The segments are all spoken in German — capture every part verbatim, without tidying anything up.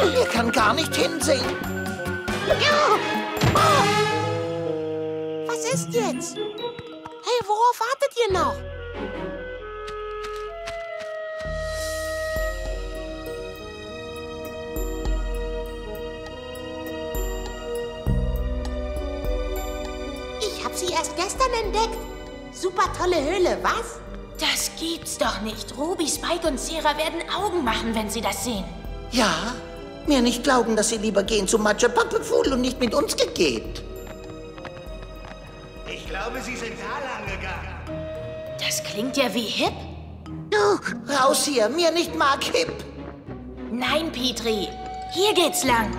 Er kann gar nicht hinsehen. Was ist jetzt? Hey, worauf wartet ihr noch? Ich habe sie erst gestern entdeckt. Super tolle Höhle, was? Das gibt's doch nicht. Ruby, Spike und Sera werden Augen machen, wenn sie das sehen. Ja, mir nicht glauben, dass sie lieber gehen zu Matschepappefuhl und nicht mit uns geht. Ich glaube, sie sind da lang gegangen. Das klingt ja wie Hip. Oh, raus hier, mir nicht mag Hip. Nein, Petrie. Hier geht's lang.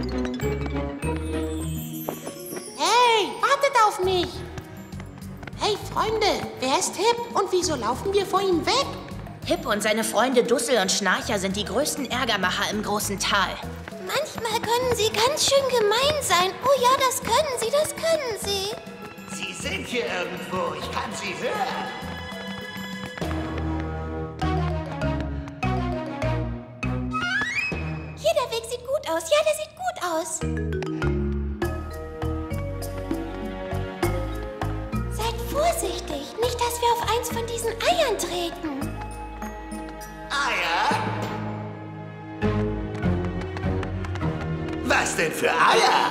Hey, wartet auf mich. Hey, Freunde, wer ist Hip und wieso laufen wir vor ihm weg? Hip und seine Freunde Dussel und Schnarcher sind die größten Ärgermacher im großen Tal. Manchmal können sie ganz schön gemein sein. Oh ja, das können sie, das können sie. Sie sind hier irgendwo. Ich kann sie hören. Hier, der Weg sieht gut aus. Ja, der sieht gut aus. Seid vorsichtig. Nicht, dass wir auf eins von diesen Eiern treten. Eier? Was denn für Eier?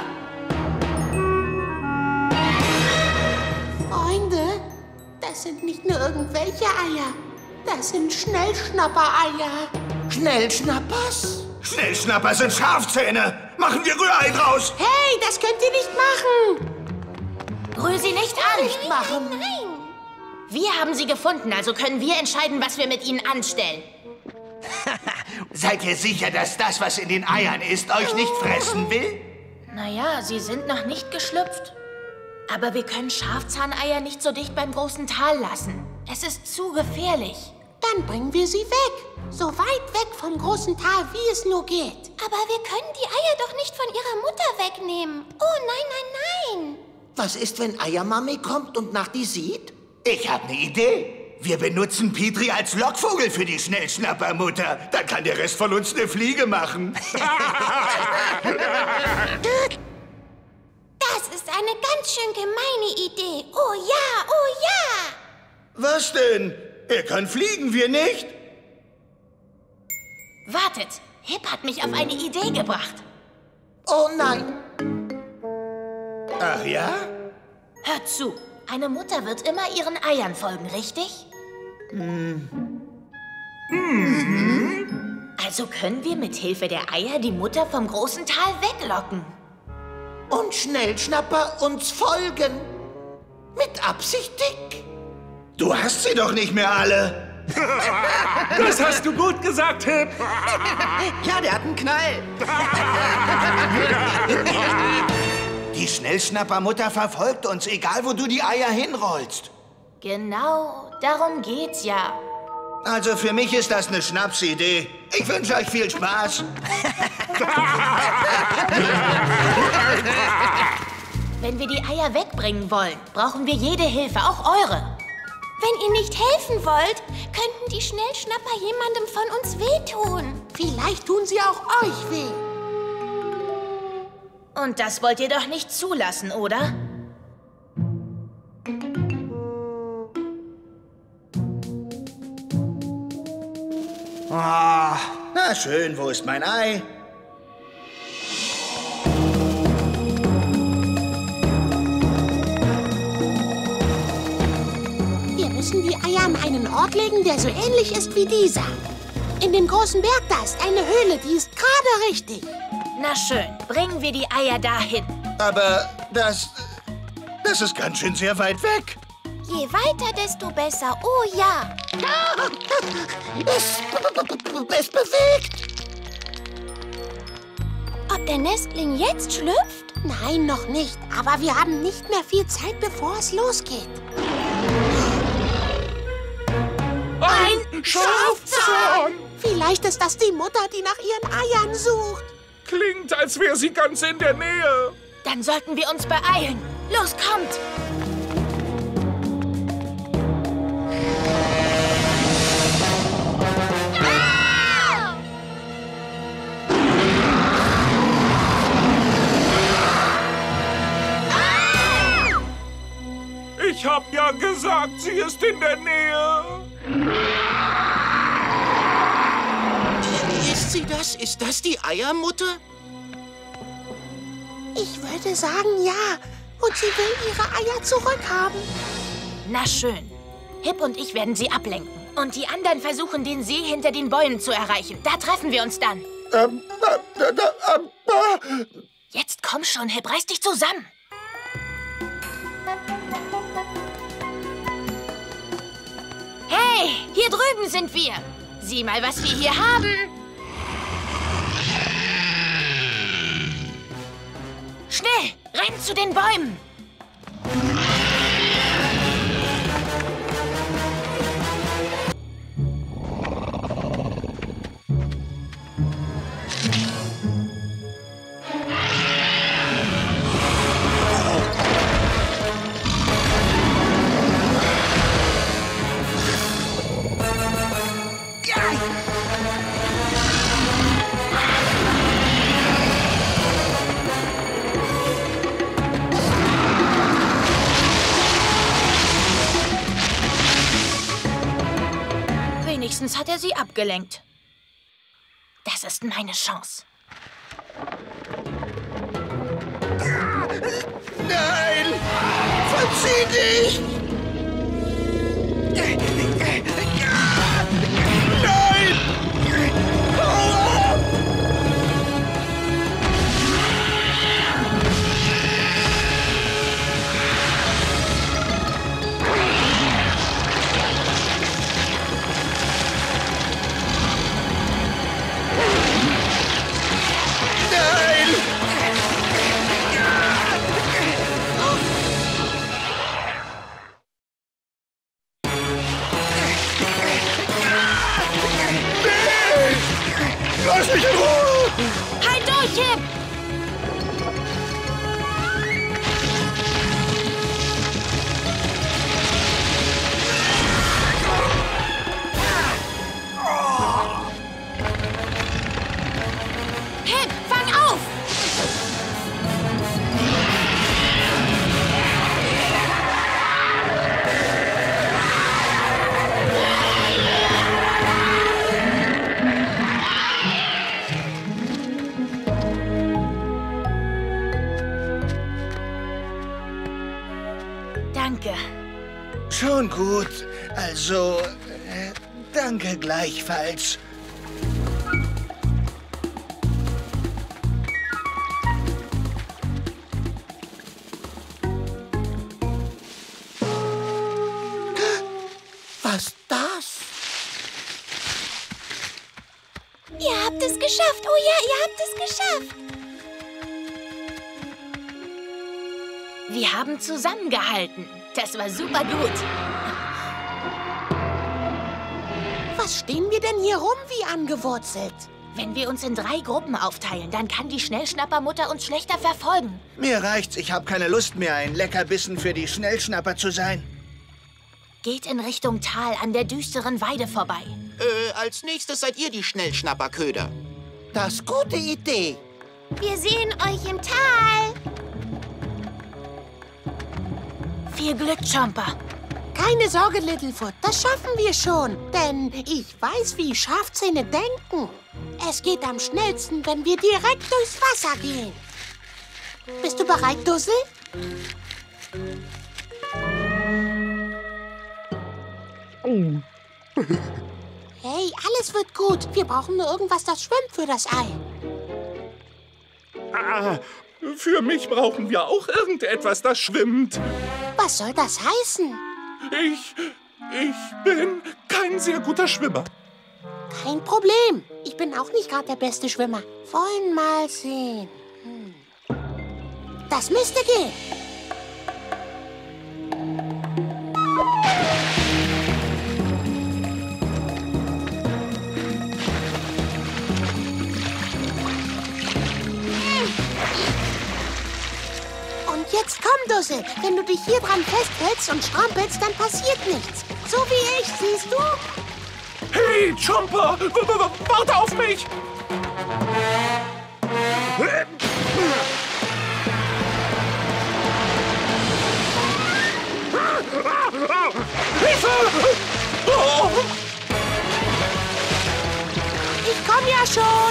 Freunde, das sind nicht nur irgendwelche Eier. Das sind Schnellschnapper-Eier. Schnellschnappers? Schnellschnapper sind Schafzähne. Machen wir Rührei draus. Hey, das könnt ihr nicht machen. Rühr sie nicht an. Nicht machen. Nein. Wir haben sie gefunden, also können wir entscheiden, was wir mit ihnen anstellen. Seid ihr sicher, dass das, was in den Eiern ist, euch nicht fressen will? Naja, sie sind noch nicht geschlüpft. Aber wir können Schafzahneier nicht so dicht beim großen Tal lassen. Es ist zu gefährlich. Dann bringen wir sie weg. So weit weg vom großen Tal, wie es nur geht. Aber wir können die Eier doch nicht von ihrer Mutter wegnehmen. Oh nein, nein, nein. Was ist, wenn Eiermami kommt und nach die sieht? Ich habe eine Idee. Wir benutzen Petrie als Lockvogel für die Schnellschnappermutter. Dann kann der Rest von uns eine Fliege machen. Das ist eine ganz schön gemeine Idee. Oh ja, oh ja. Was denn? Er kann fliegen, wir nicht? Wartet, Hip hat mich auf eine Idee gebracht. Oh nein. Ach ja? Hört zu, eine Mutter wird immer ihren Eiern folgen, richtig? Hm. Mhm. Also können wir mit Hilfe der Eier die Mutter vom großen Tal weglocken. Und Schnellschnapper uns folgen. Mit Absicht, Dick. Du hast sie doch nicht mehr alle. Das hast du gut gesagt, Hip. Ja, der hat einen Knall. Die Schnellschnappermutter verfolgt uns, egal wo du die Eier hinrollst. Genau, darum geht's ja. Also für mich ist das eine Schnapsidee. Ich wünsche euch viel Spaß. Wenn wir die Eier wegbringen wollen, brauchen wir jede Hilfe, auch eure. Wenn ihr nicht helfen wollt, könnten die Schnellschnapper jemandem von uns wehtun. Vielleicht tun sie auch euch weh. Und das wollt ihr doch nicht zulassen, oder? Ah, na schön, wo ist mein Ei? Wir müssen die Eier an einen Ort legen, der so ähnlich ist wie dieser. In dem großen Berg da ist eine Höhle, die ist gerade richtig. Na schön, bringen wir die Eier dahin. Aber das... das ist ganz schön sehr weit weg. Je weiter, desto besser. Oh ja. Es, es bewegt. Ob der Nestling jetzt schlüpft? Nein, noch nicht. Aber wir haben nicht mehr viel Zeit, bevor es losgeht. Ein Schafzahn! Vielleicht ist das die Mutter, die nach ihren Eiern sucht. Klingt, als wäre sie ganz in der Nähe. Dann sollten wir uns beeilen. Los, kommt! hab ja gesagt, sie ist in der Nähe. Ist sie das? Ist das die Eiermutter? Ich würde sagen, ja. Und sie will ihre Eier zurückhaben. Na schön. Hip und ich werden sie ablenken. Und die anderen versuchen, den See hinter den Bäumen zu erreichen. Da treffen wir uns dann. Ähm, äh, äh, äh, äh. Jetzt komm schon, Hip, reiß dich zusammen. Hey, hier drüben sind wir. Sieh mal, was wir hier haben. Schnell, renn zu den Bäumen. Wenigstens hat er sie abgelenkt. Das ist meine Chance. Nein! Verzieh dich! Nein! Lass mich in Ruhe! Halt durch, Hip! Hip, fang auf! Danke. Schon gut. Also, äh, danke gleichfalls. Was das? Ihr habt es geschafft. Oh ja, ihr habt es geschafft. Wir haben zusammengehalten. Das war super gut. Was stehen wir denn hier rum wie angewurzelt? Wenn wir uns in drei Gruppen aufteilen, dann kann die Schnellschnappermutter uns schlechter verfolgen. Mir reicht's, ich habe keine Lust mehr, ein Leckerbissen für die Schnellschnapper zu sein. Geht in Richtung Tal an der düsteren Weide vorbei. Äh, als nächstes seid ihr die Schnellschnapperköder. Das ist gute Idee. Wir sehen euch im Tal. Viel Glück, Jumper. Keine Sorge, Littlefoot, das schaffen wir schon. Denn ich weiß, wie Schafzähne denken. Es geht am schnellsten, wenn wir direkt durchs Wasser gehen. Bist du bereit, Dussel? Hey, alles wird gut. Wir brauchen nur irgendwas, das schwimmt für das Ei. Ah, für mich brauchen wir auch irgendetwas, das schwimmt. Was soll das heißen? Ich, ich bin kein sehr guter Schwimmer. Kein Problem. Ich bin auch nicht gerade der beste Schwimmer. Wollen mal sehen. Hm. Das müsste gehen. Und jetzt komm, Dussel. Wenn du dich hier dran festhältst und strampelst, dann passiert nichts. So wie ich, siehst du? Hey, Jumper! W w warte auf mich! ja schon.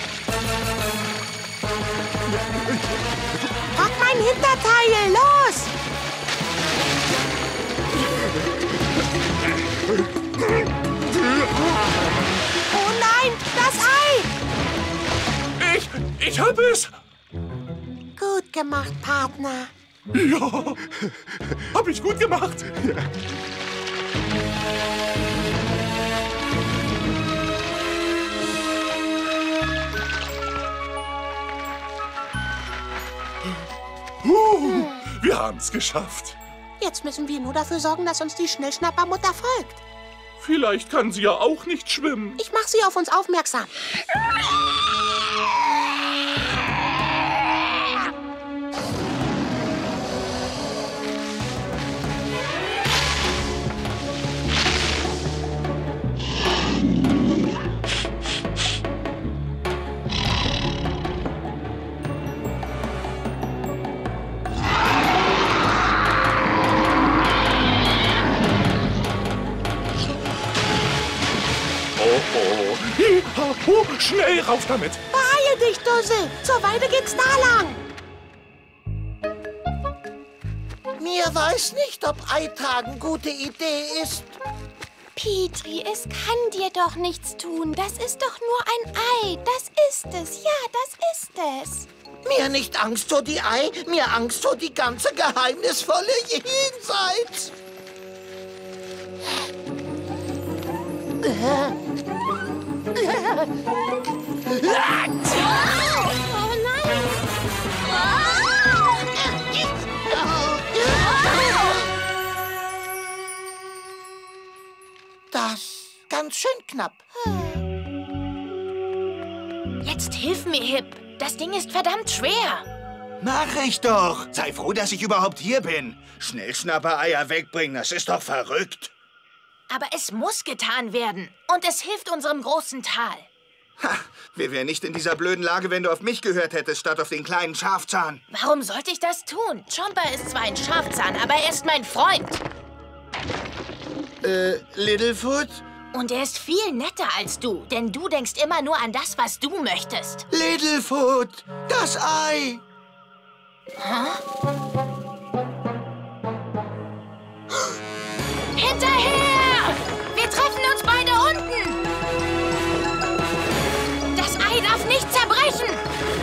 Pack mein Hinterteil, los! Oh nein, das Ei! Ich, ich hab es. Gut gemacht, Partner. Ja, hab ich gut gemacht. Uh, wir haben's geschafft. Jetzt müssen wir nur dafür sorgen, dass uns die Schnellschnappermutter folgt. Vielleicht kann sie ja auch nicht schwimmen. Ich mache sie auf uns aufmerksam. Oh, schnell rauf damit! Beeile dich, Dussel! Zur Weide geht's da lang! Mir weiß nicht, ob Eitragen gute Idee ist. Petri, es kann dir doch nichts tun. Das ist doch nur ein Ei. Das ist es. Ja, das ist es. Mir nicht Angst vor die Ei, mir Angst vor die ganze geheimnisvolle Jenseits. Oh nein! Das ganz schön knapp. Jetzt hilf mir, Hip. Das Ding ist verdammt schwer. Mach ich doch. Sei froh, dass ich überhaupt hier bin. Schnellschnapper-Eier wegbringen, das ist doch verrückt. Aber es muss getan werden. Und es hilft unserem großen Tal. Ha, wir wären nicht in dieser blöden Lage, wenn du auf mich gehört hättest, statt auf den kleinen Schafzahn. Warum sollte ich das tun? Chomper ist zwar ein Schafzahn, aber er ist mein Freund. Äh, Littlefoot? Und er ist viel netter als du, denn du denkst immer nur an das, was du möchtest. Littlefoot, das Ei. Hä? Hinterher! Wir treffen uns beide unten! Das Ei darf nicht zerbrechen!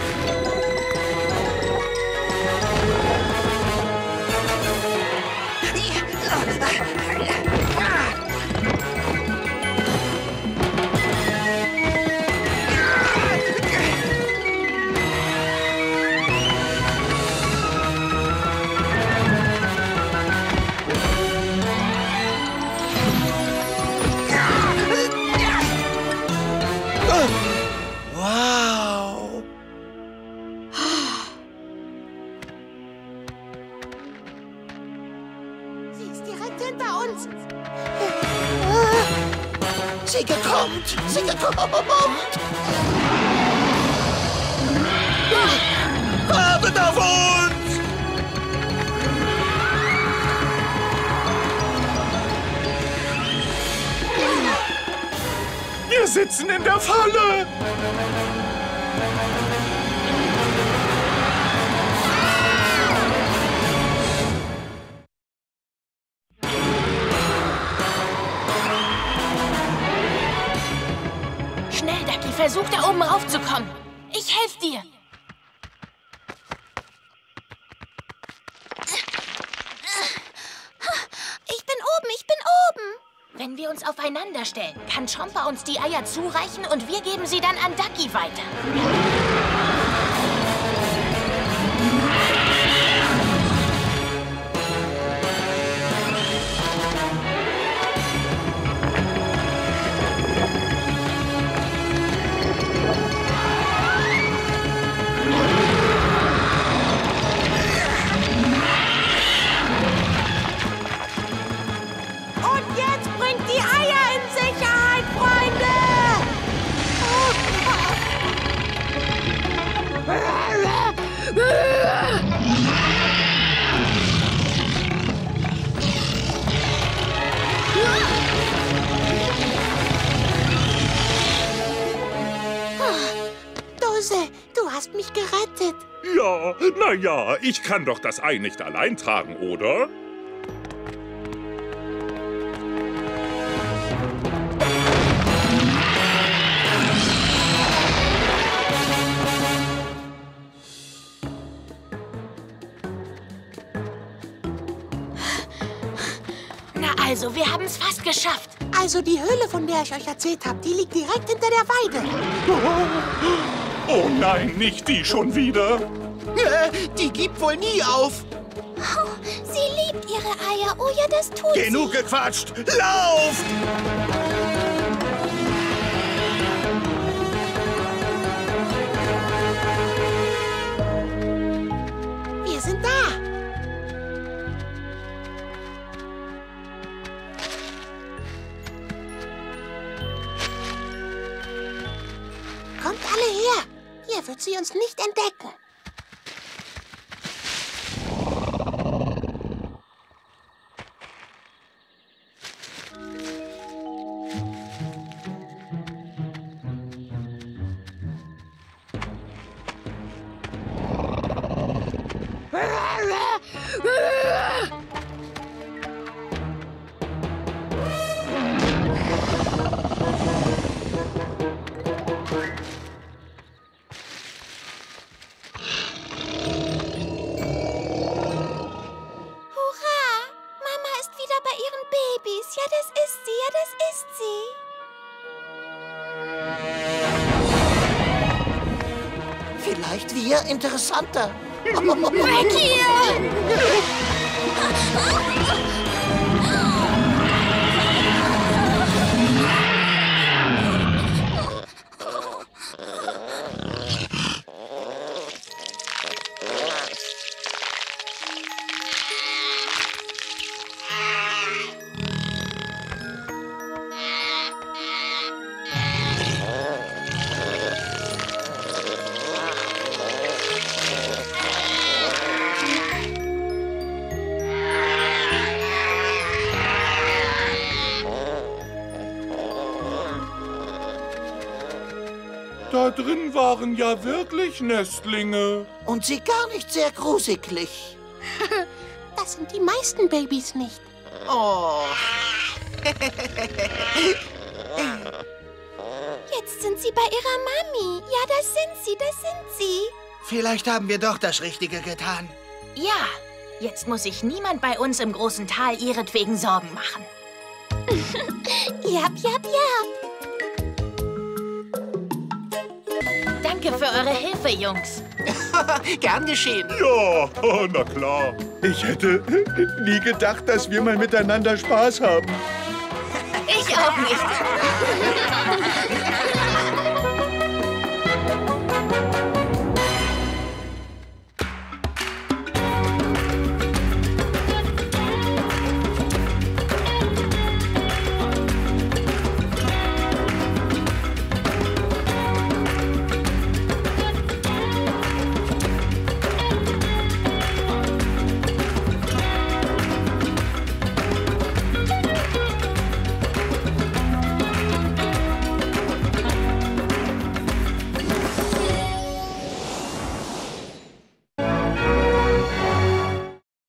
Wow. Sie ist direkt hinter uns. Sie gekommt, sie gekommt. Wartet auf uns! Wir sitzen in der Falle. Schnell, Ducky, versuch da oben raufzukommen. Ich helfe dir. Ich bin oben, ich bin oben. Wenn wir uns aufeinander stellen, kann Chomper uns die Eier zureichen und wir geben sie dann an Ducky weiter. Und jetzt bringt die Eier in Sicherheit, Freunde! Dose, du hast mich gerettet. Ja, na ja, ich kann doch das Ei nicht allein tragen, oder? Na also, wir haben es fast geschafft. Also die Höhle, von der ich euch erzählt habe, die liegt direkt hinter der Weide. Oh nein, nicht die schon wieder. Äh, die gibt wohl nie auf. Oh, sie liebt ihre Eier. Oh ja, das tut sie. Genug gequatscht! Lauft! Wir sind da. Kommt alle her. Hier wird sie uns nicht entdecken. Ja, das ist sie. Ja, das ist sie. Vielleicht wir interessanter. Weg hier! Da drin waren ja wirklich Nestlinge. Und sie gar nicht sehr grusiglich. Das sind die meisten Babys nicht. Oh. Jetzt sind sie bei ihrer Mami. Ja, das sind sie, das sind sie. Vielleicht haben wir doch das Richtige getan. Ja, jetzt muss sich niemand bei uns im großen Tal ihretwegen Sorgen machen. Jap, jap, jap. Danke für eure Hilfe, Jungs. Gern geschehen. Ja, na klar. Ich hätte nie gedacht, dass wir mal miteinander Spaß haben. Ich auch nicht.